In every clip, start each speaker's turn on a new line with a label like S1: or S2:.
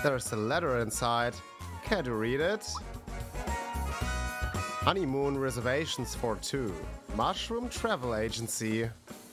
S1: There's a letter inside. Can you read it? Honeymoon reservations for two. Mushroom Travel Agency.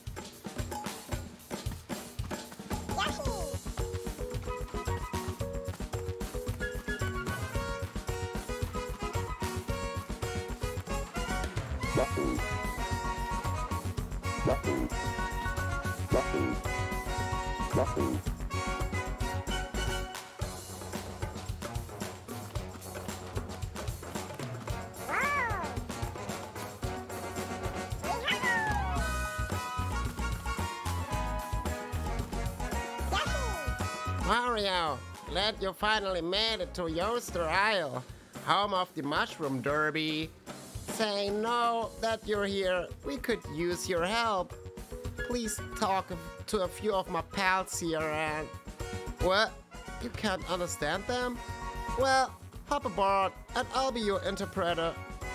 S2: Mario, glad you finally made it to Yoster Isle, home of the Mushroom Derby. Say no that you're here. We could use your help. Please talk to a few of my pals here and... What? You can't understand them? Well, hop aboard and I'll be your interpreter.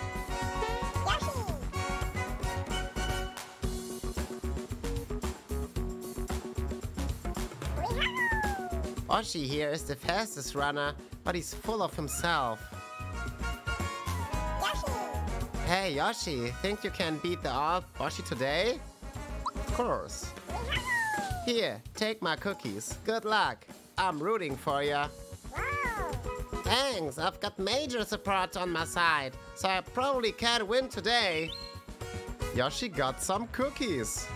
S2: Yoshi here is the fastest runner, but he's full of himself.
S3: Yoshi!
S2: Hey Yoshi, think you can beat the old Yoshi today? Of course. Here, take my cookies. Good luck. I'm rooting for ya.
S3: Wow!
S2: Thanks, I've got major support on my side, so I probably can't win today.
S1: Yoshi got some cookies.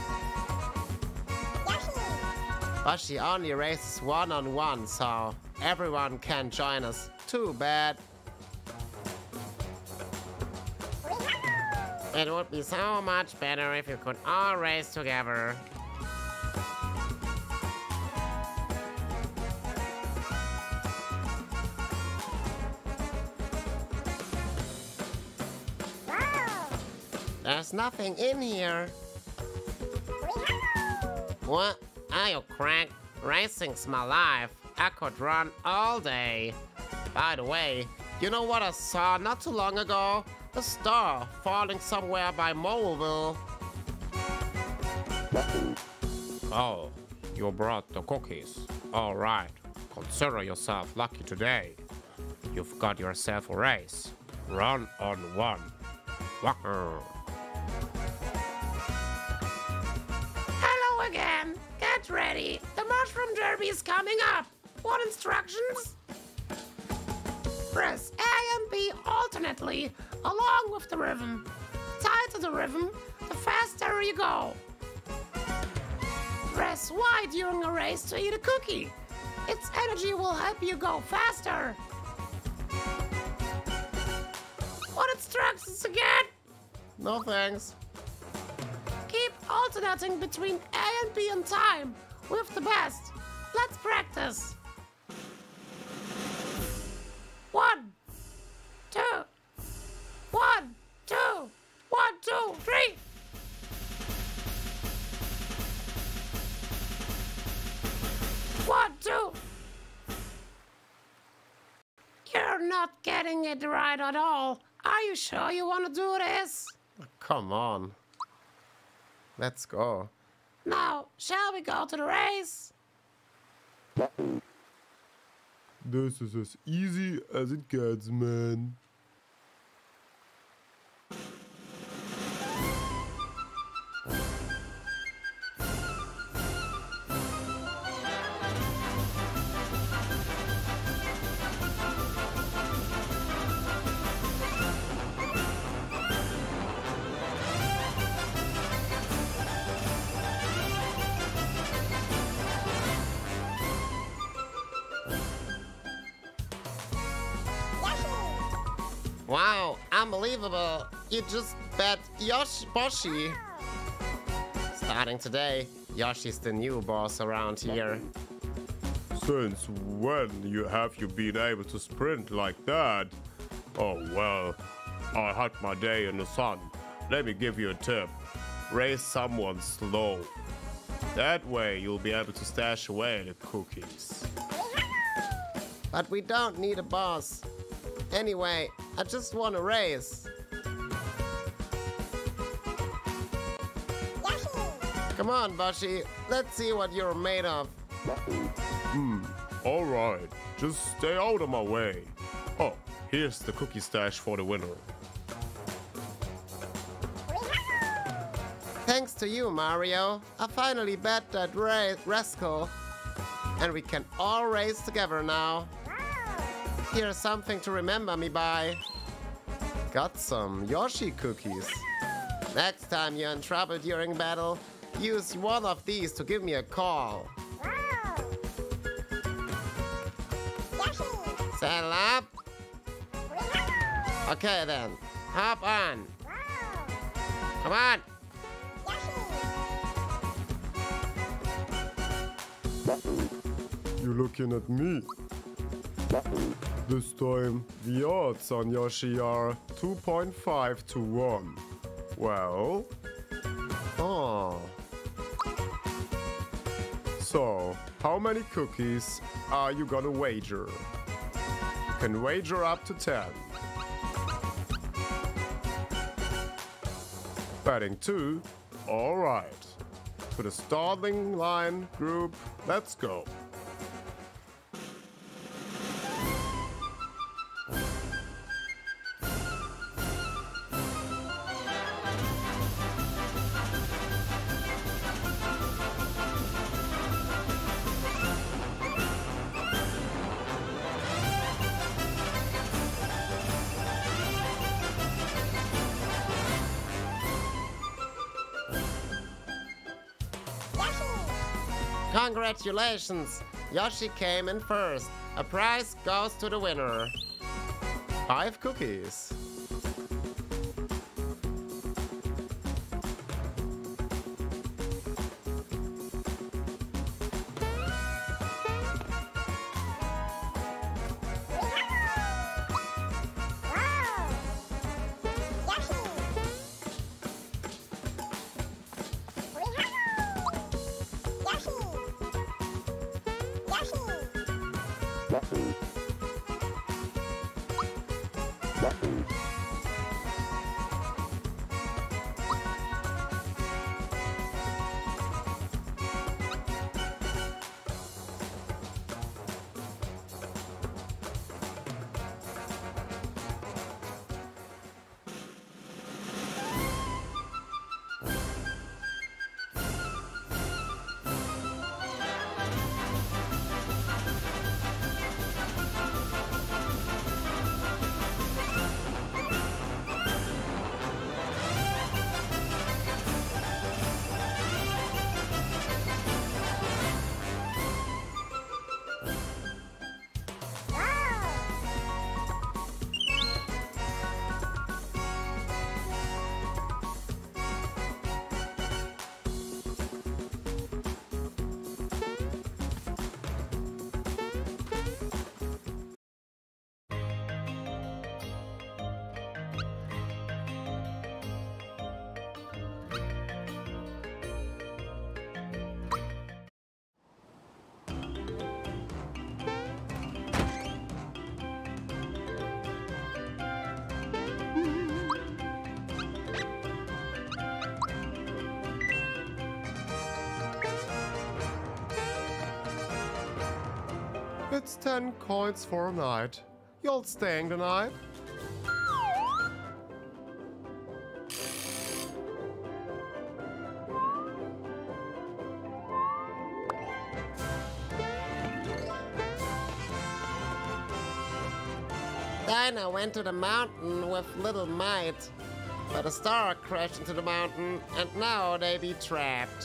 S2: Yoshi only races one-on-one, so everyone can join us. Too bad. It would be so much better if you could all race together.
S3: Wow!
S2: There's nothing in here. What? Are you cracked? Racing's my life. I could run all day. By the way, you know what I saw not too long ago? A star falling somewhere by Moleville.
S4: Oh, you brought the cookies. All right. Consider yourself lucky today. You've got yourself a race. Run on one. Wahoo.
S5: Hello again. Get ready. The Mushroom Derby is coming up. What instructions? Press A and B alternately, along with the rhythm. The tighter the rhythm, the faster you go. Press Y during a race to eat a cookie. Its energy will help you go faster. What instructions again?
S2: No thanks.
S5: Keep alternating between A and B in time with the best. Let's practice. 1, 2, 1, 2, 1, 2, 3. One, two. You're not getting it right at all. Are you sure you want to do this?
S2: Come on. Let's go.
S5: Now, shall we go to the race?
S1: This is as easy as it gets, man.
S2: Wow, unbelievable. You just bet Yoshi. Starting today, Yoshi's the new boss around here.
S1: Since when have you been able to sprint like that? Oh well, I had my day in the sun. Let me give you a tip. Race someone slow. That way you'll be able to stash away the cookies.
S2: But we don't need a boss. Anyway, I just want to race.
S3: Yoshi!
S2: Come on, Boshi. Let's see what you're made of.
S1: Alright, just stay out of my way. Oh, here's the cookie stash for the winner.
S2: Thanks to you, Mario. I finally bet that rascal. And we can all race together now. Here's something to remember me by. Got some Yoshi cookies. Next time you're in trouble during battle, use one of these to give me a call. Saddle up. Okay then, hop on. Come on.
S1: You're looking at me. This time, the odds on Yoshi are 2.5 to 1. Well,
S2: Oh,
S1: so how many cookies are you gonna wager? You can wager up to 10. Betting 2? Alright. To the starting line group, let's go.
S2: congratulations! Yoshi came in first. A prize goes to the winner.
S1: 5 cookies. It's 10 coins for a night. You'll staying the night?
S2: Dinah went to the mountain with little Might, but a star crashed into the mountain, and now they be trapped.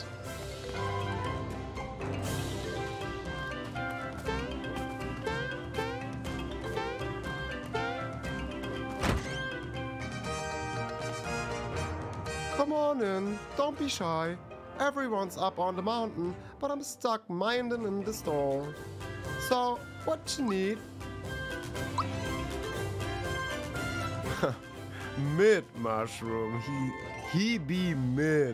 S1: Come on in, don't be shy. Everyone's up on the mountain, but I'm stuck minding in the store. So, what you need? Mid mushroom, he be mid.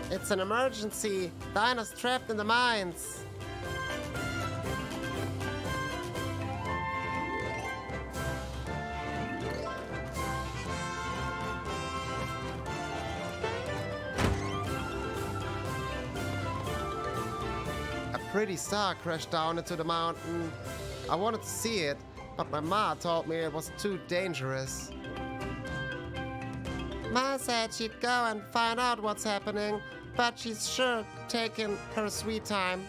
S2: It's an emergency. Dinah's trapped in the mines. A pretty star crashed down into the mountain. I wanted to see it, but my ma told me it was too dangerous. Ma said she'd go and find out what's happening, but she's sure taking her sweet time.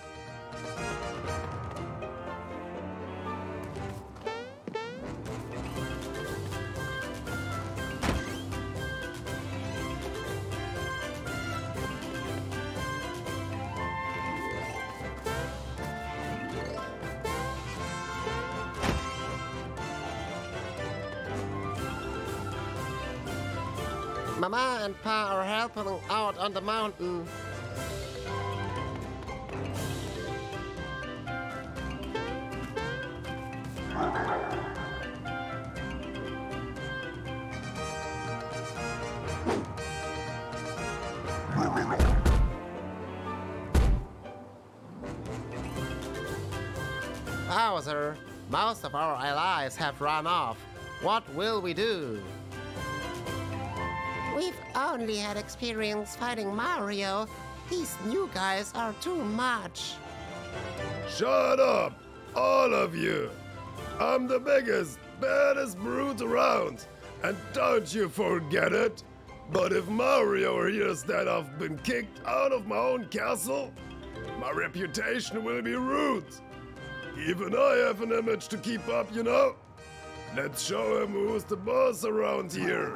S2: Mama and Pa are helping out on the mountain. Bowser, most of our allies have run off. What will we do?
S5: We've only had experience fighting Mario. These new guys are too much.
S1: Shut up, all of you! I'm the biggest, baddest brute around, and don't you forget it! But if Mario hears that I've been kicked out of my own castle, my reputation will be ruined. Even I have an image to keep up, you know? Let's show him who's the boss around here.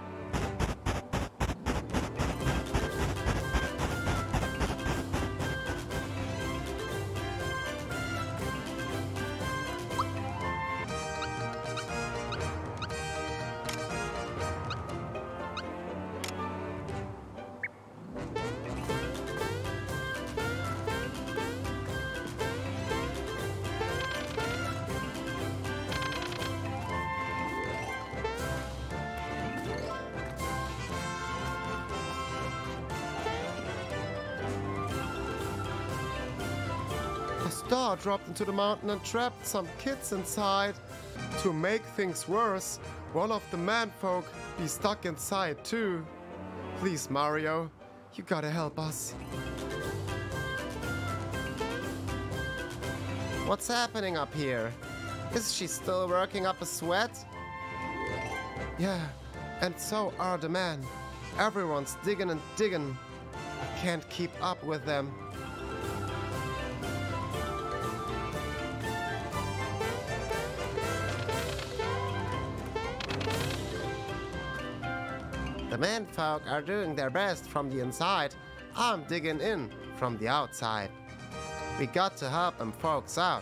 S2: A star dropped into the mountain and trapped some kids inside. To make things worse, one of the manfolk be stuck inside too. Please, Mario, you gotta help us. What's happening up here? Is she still working up a sweat? Yeah, and so are the men. Everyone's digging and digging. I can't keep up with them. The menfolk are doing their best from the inside. I'm digging in from the outside. We got to help them folks out.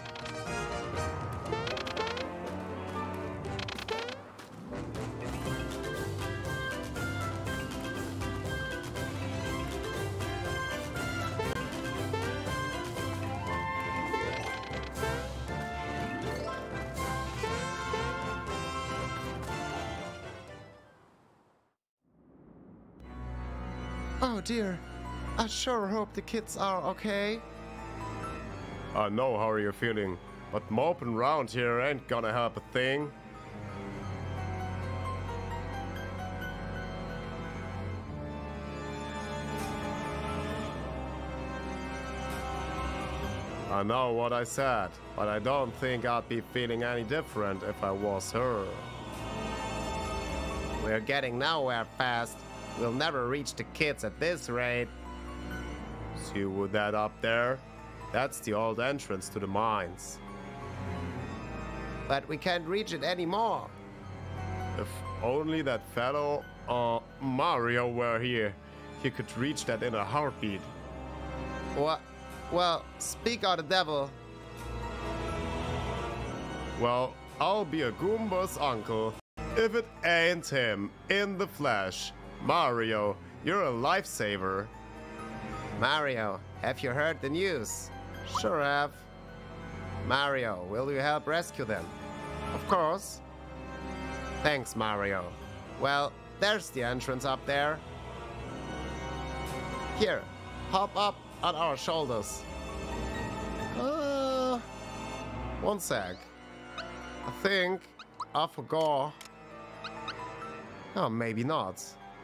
S2: Oh dear, I sure hope the kids are okay.
S1: I know how you're feeling, but moping around here ain't gonna help a thing. I know what I said, but I don't think I'd be feeling any different if I was her.
S2: We're getting nowhere fast. We'll never reach the kids at this rate.
S1: See with that up there? That's the old entrance to the mines.
S2: But we can't reach it anymore.
S1: If only that fellow, Mario were here, he could reach that in a heartbeat.
S2: What? Well, speak of the devil.
S1: Well, I'll be a Goomba's uncle if it ain't him in the flesh. Mario, you're a lifesaver.
S2: Mario, have you heard the news? Sure have. Mario, will you help rescue them? Of course. Thanks, Mario. Well, there's the entrance up there. Here, hop up on our shoulders. One sec. I think I forgot. Oh, maybe not.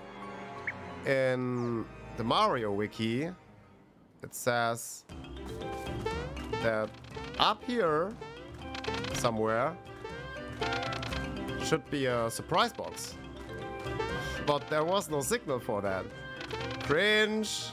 S2: In the Mario Wiki, it says that up here somewhere should be a surprise box. But there was no signal for that. Cringe.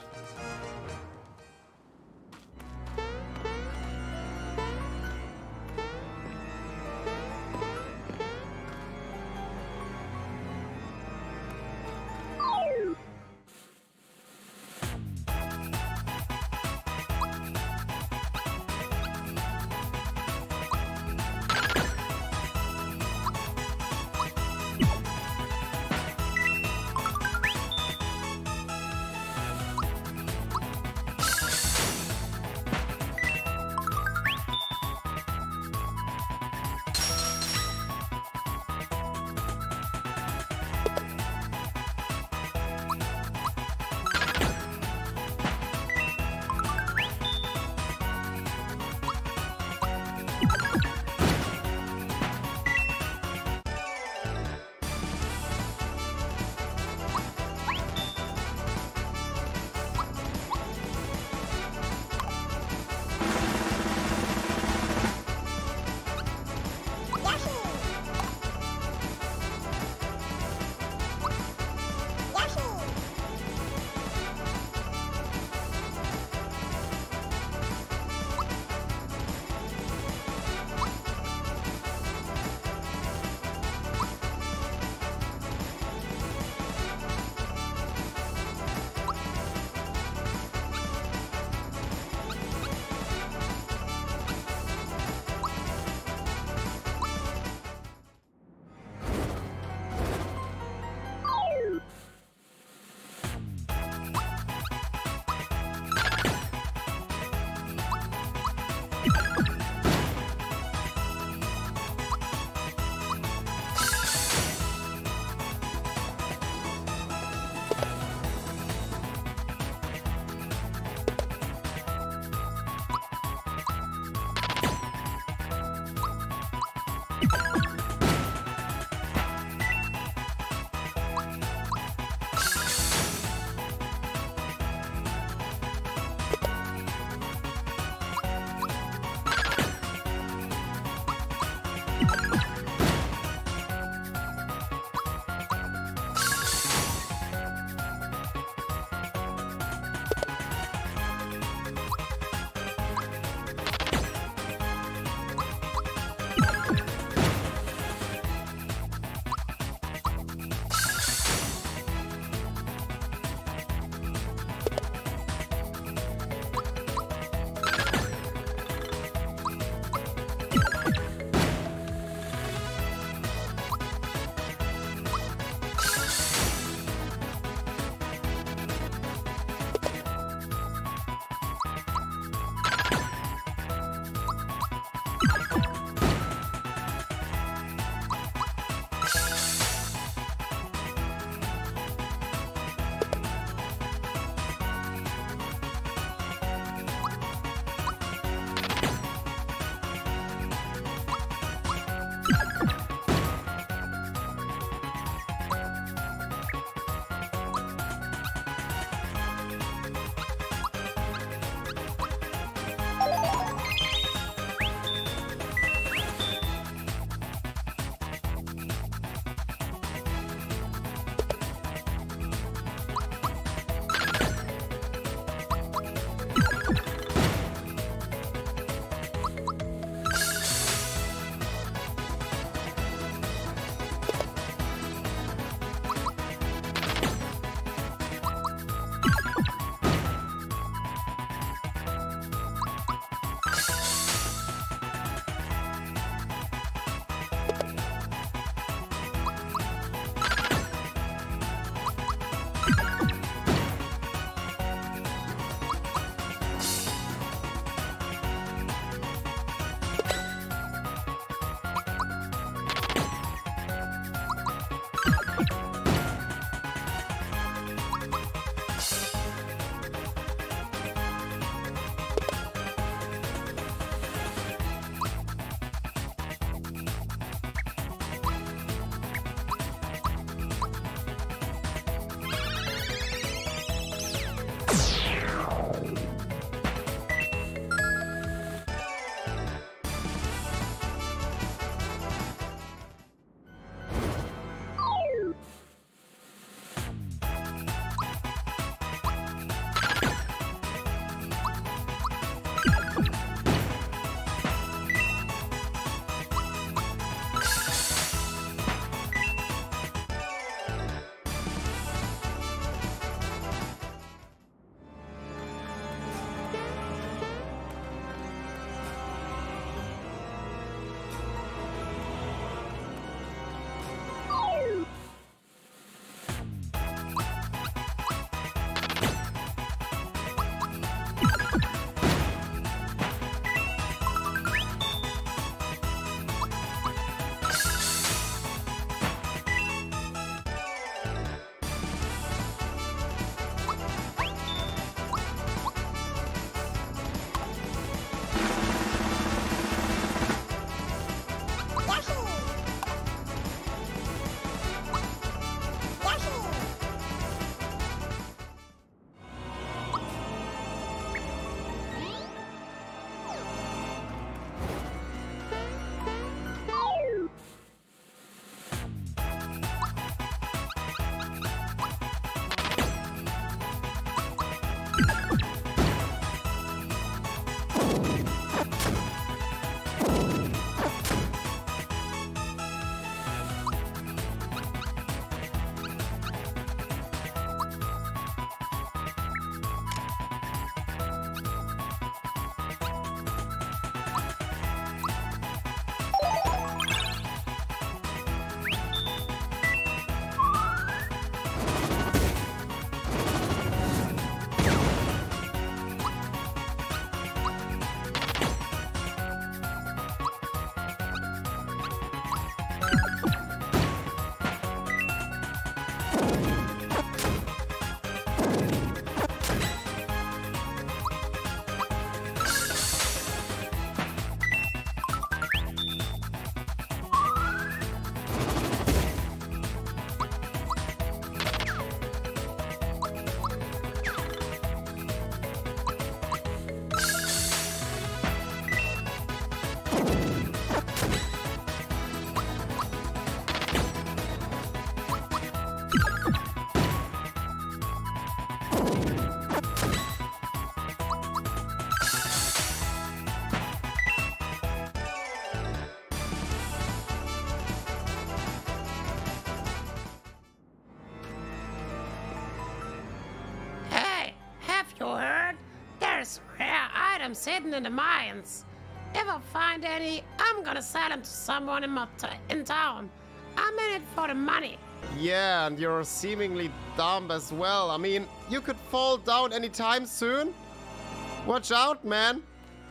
S5: You heard? There's rare items hidden in the mines. If I find any, I'm gonna sell them to someone in town. I'm in it for the money.
S2: Yeah, and you're seemingly dumb as well. I mean, you could fall down anytime soon. Watch out, man.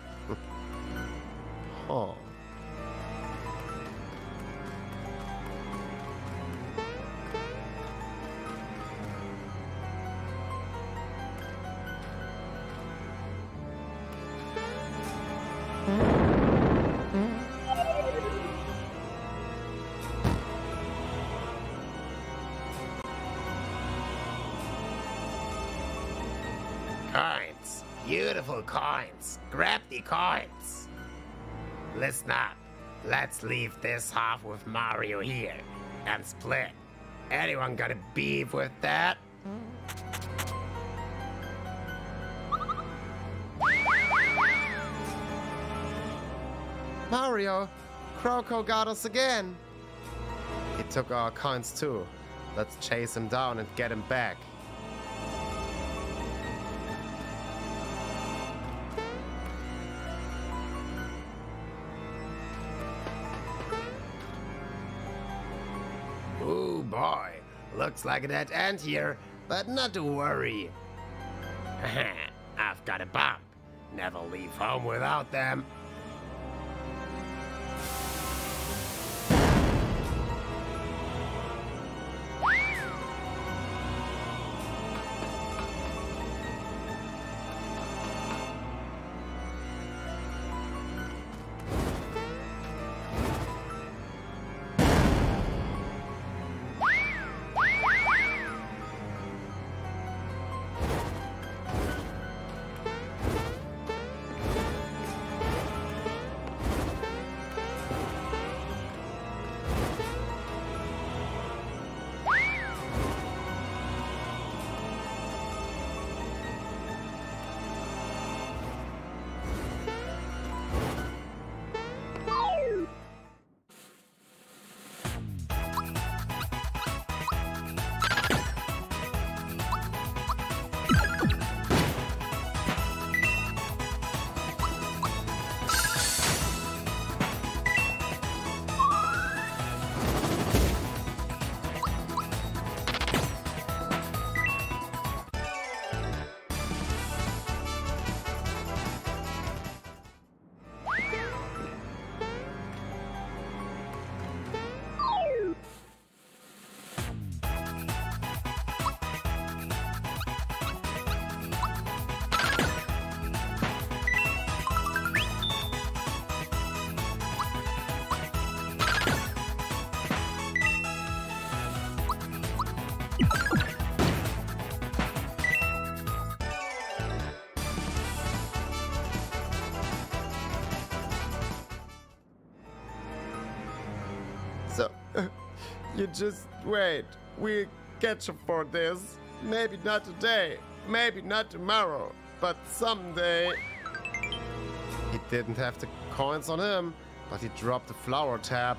S2: Oh.
S5: Coins. Beautiful coins. Grab the coins. Listen up. Let's leave this half with Mario here and split. Anyone got a beef with that?
S2: Mario, Kroko got us again. He took our coins too. Let's chase him down and get him back.
S5: Ooh boy, looks like a dead end here, but not to worry. I've got a bump. Never leave home without them.
S2: So, you just wait. We'll catch him for this. Maybe not today, maybe not tomorrow, but someday. He didn't have the coins on him, but he dropped the flower tap.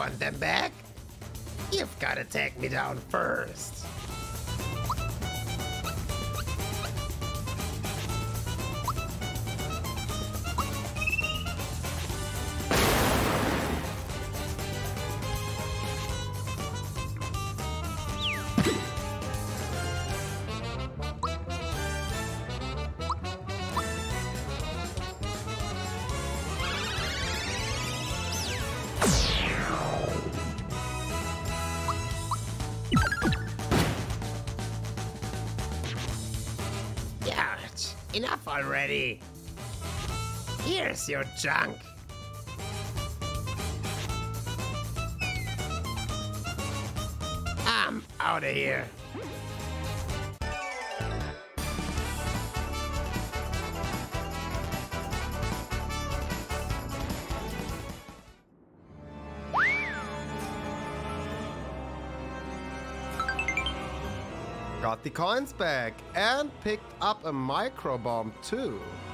S5: want them back? You've got to take me down first. Ouch! Enough already! Here's your junk! I'm out of here!
S2: Got the coins back and picked up a micro bomb too.